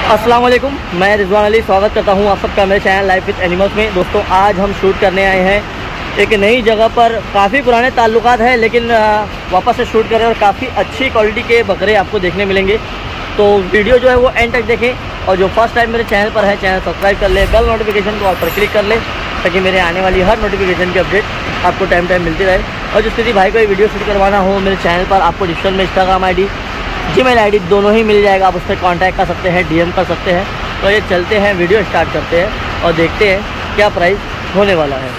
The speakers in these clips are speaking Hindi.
अस्सलाम वालेकुम, मैं रिजवान अली स्वागत करता हूं आप सबका मेरे चैनल लाइफ विद एनिमल्स में। दोस्तों, आज हम शूट करने आए हैं एक नई जगह पर। काफ़ी पुराने ताल्लुकात हैं लेकिन वापस से शूट कर रहे हैं और काफ़ी अच्छी क्वालिटी के बकरे आपको देखने मिलेंगे। तो वीडियो जो है वो एंड तक देखें और जो फर्स्ट टाइम मेरे चैनल पर है चैनल सब्सक्राइब कर ले, बेल नोटिफिकेशन को ऑल पर क्लिक कर ले ताकि मेरे आने वाली हर नोटिफिकेशन की अपडेट आपको टाइम मिलती रहे। और जिस किसी भाई को ये वीडियो शूट करवाना हो मेरे चैनल पर आपको डिस्क्रिप्शन में इंस्टाग्राम ID, जीमेल ID दोनों ही मिल जाएगा। आप उस पर कॉन्टैक्ट कर सकते हैं, DM कर सकते हैं। तो ये चलते हैं, वीडियो स्टार्ट करते हैं और देखते हैं क्या प्राइस होने वाला है।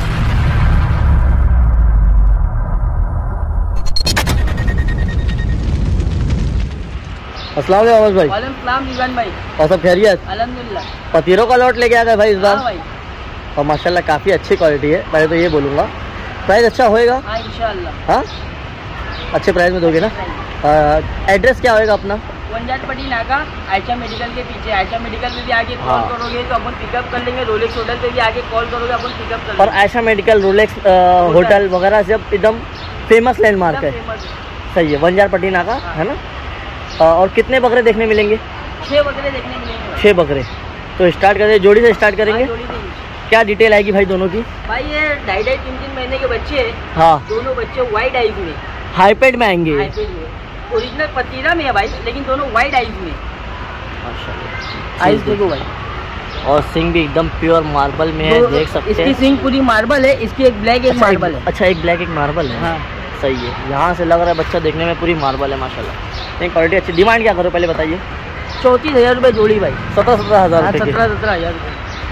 अस्सलाम वालेकुम भाई। वालेकुम सलाम रिजवान भाई। और सब खैरियत? अल्हम्दुलिल्लाह। पतीरों का लॉट लेके आ गए भाई इस बार? हाँ भाई। और माशाल्लाह काफ़ी अच्छी क्वालिटी है। पहले तो ये बोलूँगा प्राइस अच्छा होएगा। हाँ इंशाल्लाह। हाँ, अच्छे प्राइस में दोगे ना? एड्रेस क्या होएगा अपना? वंजारपट्टी नाका आयशा मेडिकल के पीछे। आयशा मेडिकल में भी आगे कॉल हाँ। करोगे तो अपन पिकअप कर लेंगे। रोलेक्स होटल पे भी आगे कॉल करोगे अपन पिकअप कर और लेंगे। आयशा मेडिकल, रोलेक्स होटल वगैरह सब एकदम फेमस लैंडमार्क है। सही है, वंजारपट्टी नाका है ना? और कितने बकरे देखने मिलेंगे? 6 बकरे देखने मिलेंगे। 6 बकरे। तो स्टार्ट करें, जोड़ी से स्टार्ट करेंगे। हाँ, जोड़ी देंगे। क्या डिटेल आएगी भाई दोनों की? भाई ये 2.5-3 महीने के बच्चे हैं। हाँ, दोनों बच्चे वाइट आइज में, हाईपेड में आएंगे। हाइब्रिड में। ओरिजिनल पतीरा में है भाई, लेकिन दोनों वाइट आइज में। माशाल्लाह, आइज देखो भाई। और सिंग भी एकदम प्योर मार्बल में है, देख सकते हैं। इसकी सिंग पूरी मार्बल है, इसकी एक ब्लैक एक मार्बल है। अच्छा, एक ब्लैक एक मार्बल है। हाँ सही है, यहाँ से लग रहा है बच्चा देखने में पूरी मार्बल है माशाल्लाह। नहीं, क्वालिटी अच्छी। डिमांड क्या करो पहले बताइए? 34,000 रुपये जोड़ी भाई। 17-17 हज़ार रुपये की। 17,000 रुपये।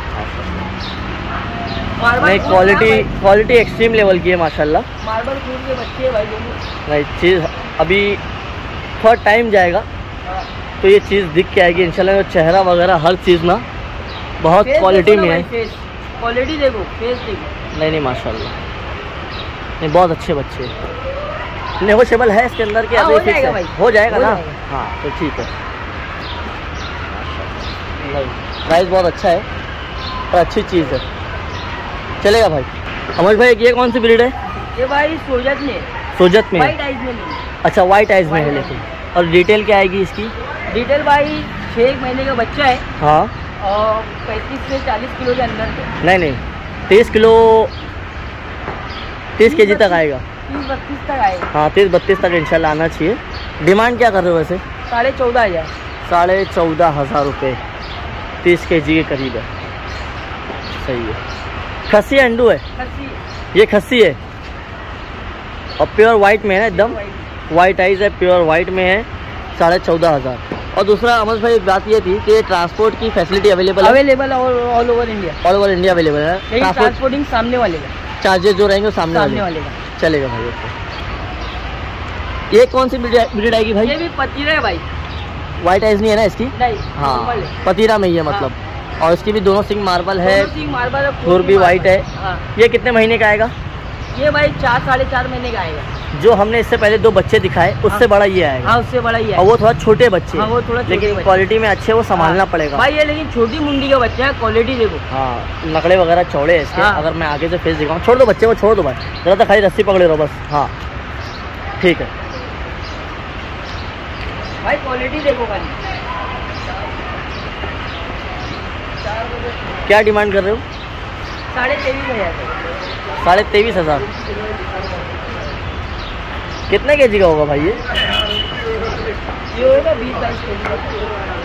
नहीं, क्वालिटी एक्सट्रीम लेवल की है माशाल्लाह। मार्बल फूड के बच्चे भाई दोनों। नहीं, चीज़ अभी थोड़ा टाइम जाएगा तो ये चीज़ दिख के आएगी इंशाल्लाह। चेहरा वगैरह हर चीज़ ना बहुत क्वालिटी में है। क्वालिटी देखो, फेस देखो। नहीं माशाल्लाह, नहीं बहुत अच्छे बच्चे। नेगोशिएबल है इसके अंदर के? हाँ, हो जाएगा भाई। हो जाएगा ना? जाएगा। हाँ तो ठीक है। प्राइस बहुत अच्छा है और अच्छी चीज़ है, चलेगा भाई। अमर भाई, ये कौन सी ब्रीड है? ये भाई सोजत में। सोजत में? वाइट आइज में नहीं। अच्छा, वाइट आइज में है लेकिन। और डिटेल क्या आएगी इसकी? डिटेल भाई 6 महीने का बच्चा है हाँ, और 35 से 40 किलो के अंदर है। नहीं 30 किलो, 30 kg तक आएगा। 30-32 तक आएगा। हाँ, 30-32 तक इंशाल्लाह आना चाहिए। डिमांड क्या कर रहे हो वैसे? 14,500। 14,500 रुपये, 30 kg के करीब है। सही है। खस्सी अंडू है? ये खस्सी है और प्योर वाइट में है ना, एकदम वाइट आइज है, प्योर वाइट में है। 14,500। और दूसरा अमर भाई एक बात ये थी कि ट्रांसपोर्ट की फैसिलिटी अवेलेबल है? अवेलेबल है all over India. All over India available है। ट्रांसपोर्टिंग सामने वाले का, चार्जेस जो रहेंगे वो सामने वाले का चलेगा भाई। ओके, ये कौन सी ब्रीड आएगी भाई? ये भी पतीरा है भाई। वाइट आइज नहीं है ना इसकी? नहीं, हाँ, पतीरा में ही है मतलब। और इसकी भी दोनों सिंग मार्बल है, मार्बल खुर भी वाइट है। हाँ। ये कितने महीने का आएगा? ये भाई 4-4.5 महीने का आएगा। जो हमने इससे पहले 2 बच्चे दिखाए उससे हाँ। बड़ा ये आएगा। हाँ, उससे बड़ा ही है। और वो थोड़ा छोटे बच्चे। हाँ, वो थोड़ा छोटे लेकिन बच्चे। क्वालिटी में अच्छे, वो संभालना पड़ेगा भाई। ये लेकिन छोटी मुंडी का बच्चा है, क्वालिटी देखो। हाँ, नकड़े वगैरह चौड़े हैं इसके। हाँ। अगर मैं आगे से फेस दिखाऊँ, छोड़ दो बच्चे को, छोड़ दो भाई, जरा तो खाली रस्सी पकड़े रहो बस। हाँ ठीक है भाई, क्वालिटी देखो खाली। क्या डिमांड कर रहे हो? 23,500। 23,500। कितने kg का होगा भाई ये? ये होगा 20-22 kg।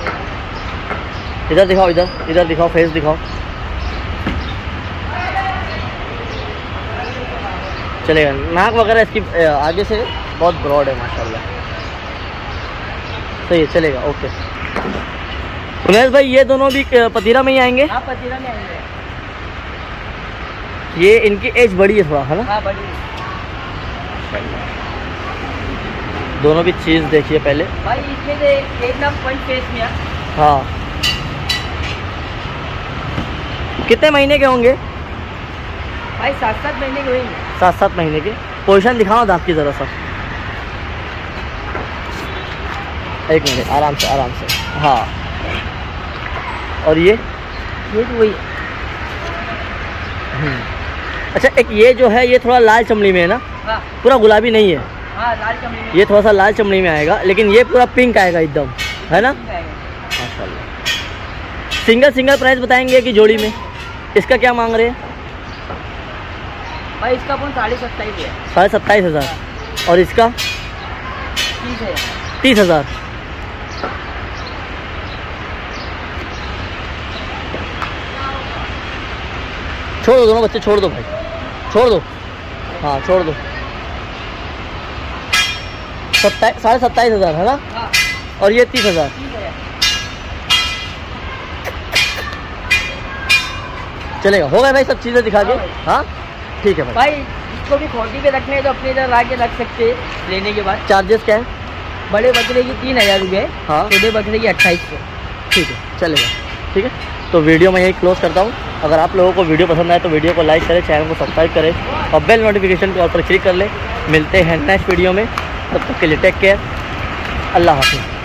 इधर दिखाओ, इधर दिखाओ, फेस दिखाओ। चलेगा। नाक वगैरह इसकी आगे से बहुत ब्रॉड है माशाल्लाह। सही है, चलेगा। ओके उन्हेश भाई, ये दोनों भी पतीरा में ही आएंगे? हाँ, पतीरा में आएंगे। ये इनकी एज बड़ी है थोड़ा, है ना? हाँ, बड़ी। दोनों भी चीज़ देखिए पहले भाई। इसमें से एक ना फ्रंट फेस में है। हाँ, कितने महीने के होंगे भाई? 7-7 महीने के होंगे। 7-7 महीने के। पोजीशन दिखाओ दांत की ज़रा सा। एक मिनट, आराम से। हाँ, और ये तो वही। अच्छा, एक ये जो है ये थोड़ा लाल चमड़ी में है ना? हाँ, पूरा गुलाबी नहीं है। हाँ, लाल चमड़ी में। ये थोड़ा सा लाल चमड़ी में आएगा, लेकिन ये पूरा पिंक आएगा एकदम, है ना? माशाल्लाह। सिंगल सिंगल प्राइस बताएंगे कि जोड़ी में? इसका क्या मांग रहे हैं भाई? इसका अपन 27,500 है। 27,500। और इसका 30,000। छोड़ दो दोनों बच्चे, छोड़ दो भाई, छोड़ दो। हाँ छोड़ दो। 27,500 है ना? हाँ। और ये 30,000। चलेगा, हो गया भाई सब चीज़ें दिखा के। हाँ ठीक है भाई। भाई इसको भी खोटी पे रखने हैं तो अपने इधर आके रख सकते हैं लेने के बाद। चार्जेस क्या है? बड़े बकरे की 3,000 रुपये। हाँ। छोटे बकरे की 2800। ठीक है चलेगा। ठीक है, तो वीडियो मैं यही क्लोज करता हूँ। अगर आप लोगों को वीडियो पसंद आए तो वीडियो को लाइक करें, चैनल को सब्सक्राइब करें और बेल नोटिफिकेशन के ऑल पर क्लिक कर लें। मिलते हैं नेक्स्ट वीडियो में, तब तक के लिए टेक केयर, अल्लाह हाफिज़।